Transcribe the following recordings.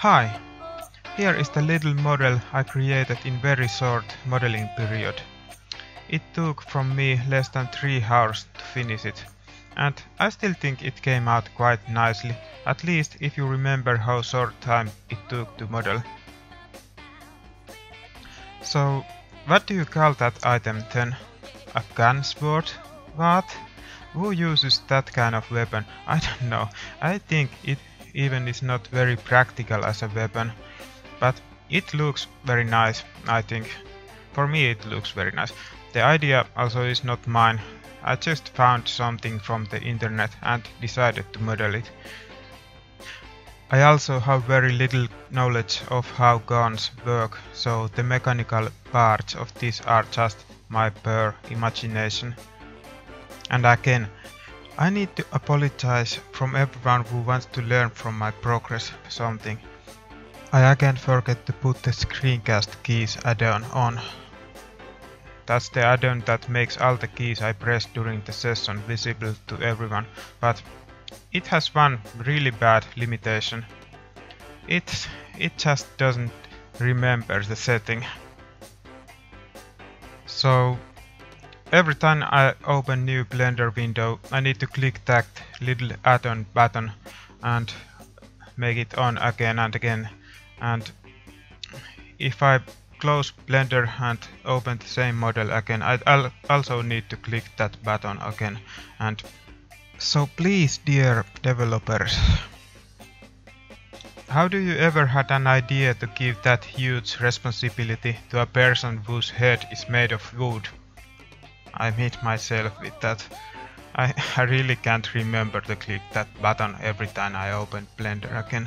Hi, here is the little model I created in very short modeling period. It took from me less than 3 hours to finish it, and I still think it came out quite nicely, at least if you remember how short time it took to model. So, what do you call that item then? A gun sword? What? Who uses that kind of weapon? I don't know. I think it even is not very practical as a weapon. But it looks very nice, I think. For me it looks very nice. The idea also is not mine. I just found something from the internet and decided to model it. I also have very little knowledge of how guns work, so the mechanical parts of this are just my pure imagination. And again, I need to apologize from everyone who wants to learn from my progress something. I again forget to put the screencast keys add-on on. That's the add-on that makes all the keys I press during the session visible to everyone, but it has one really bad limitation. It just doesn't remember the setting. So every time I open new Blender window, I need to click that little add-on button and make it on again and again. And if I close Blender and open the same model again, I'll also need to click that button again. And so please, dear developers, how do you ever had an idea to give that huge responsibility to a person whose head is made of wood? I meet myself with that. I really can't remember to click that button every time I open Blender again.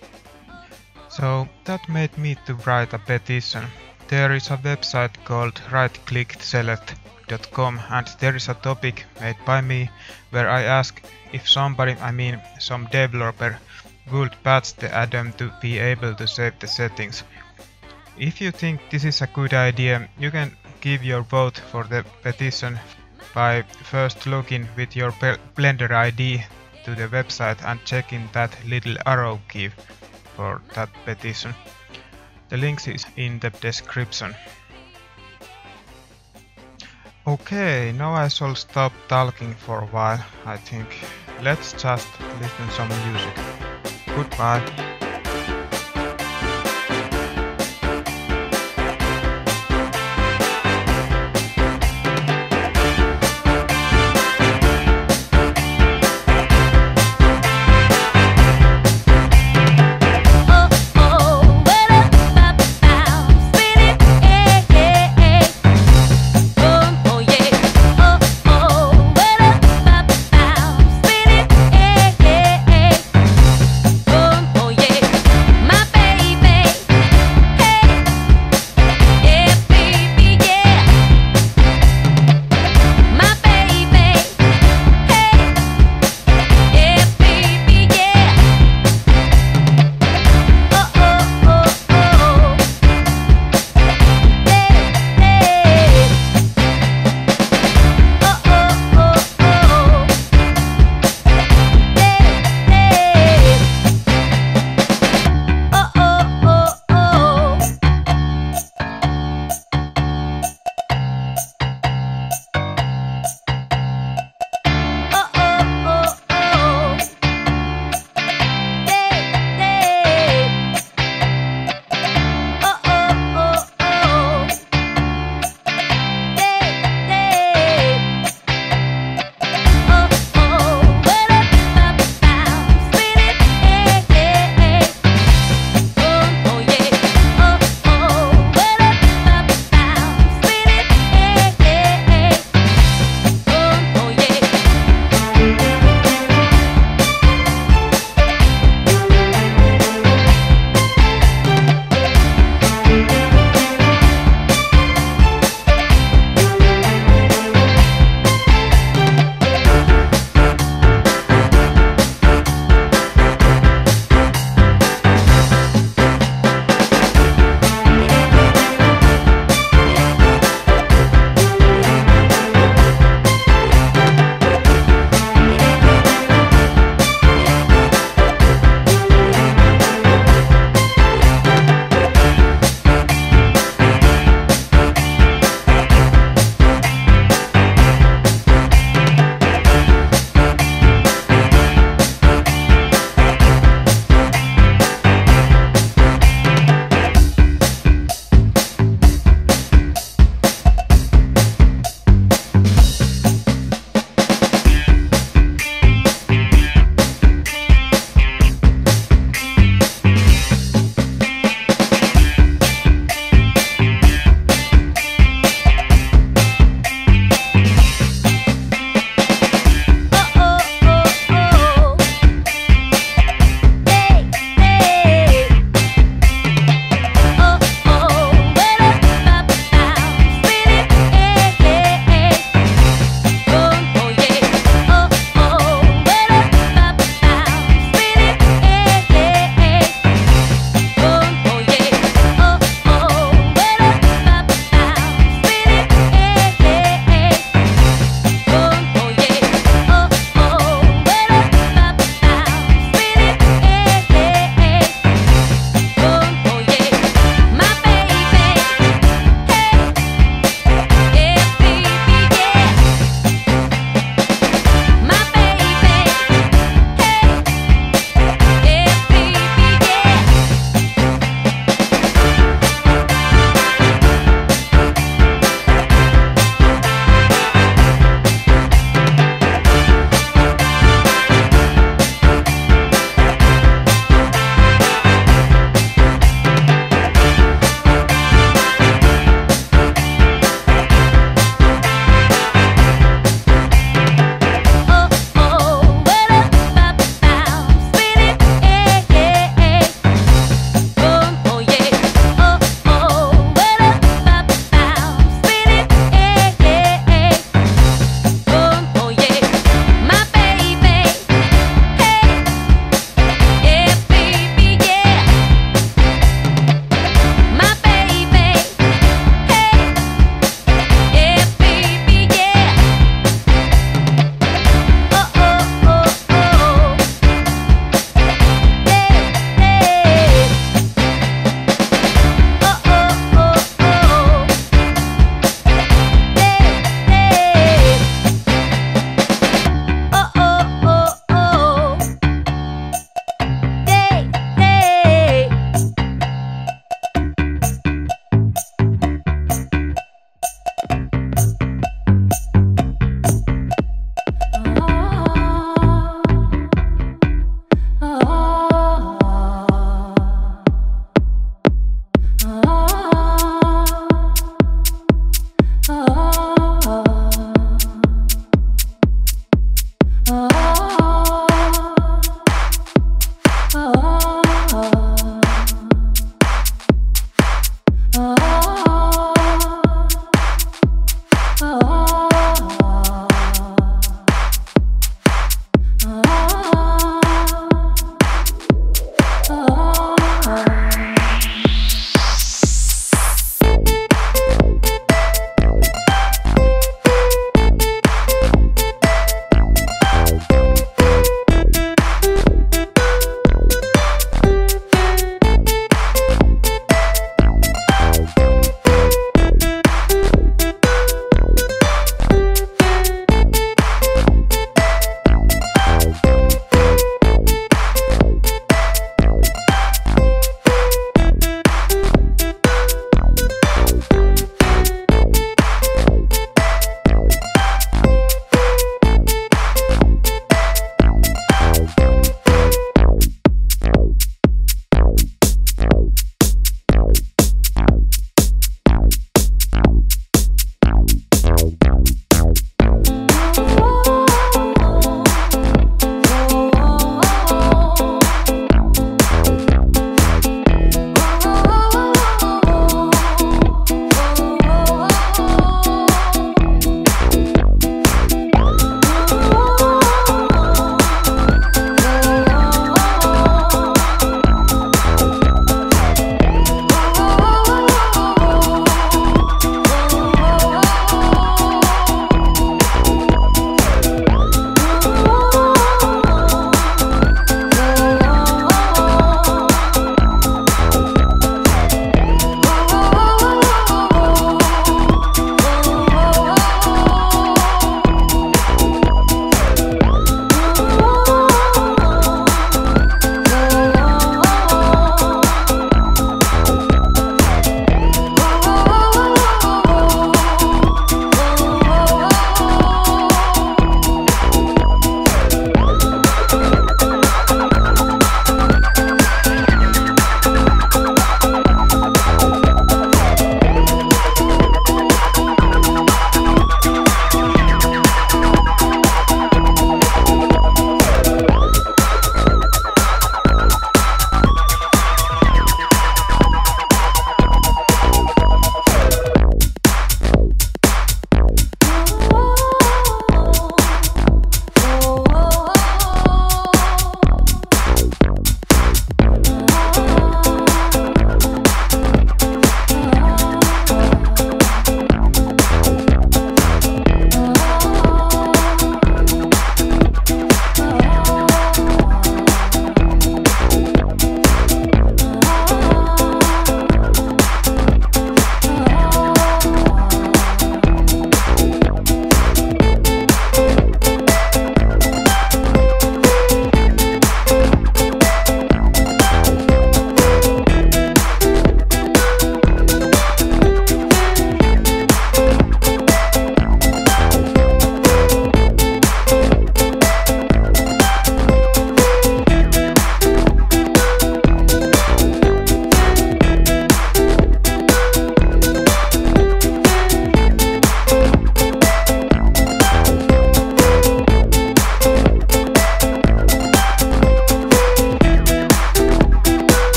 So that made me to write a petition. There is a website called rightclickselect.com and there is a topic made by me where I ask if somebody, some developer, would patch the add-on to be able to save the settings. If you think this is a good idea, you can give your vote for the petition by first logging with your Blender ID to the website and checking that little arrow key for that petition. The link is in the description. Okay, now I shall stop talking for a while, I think. Let's just listen some music. Goodbye.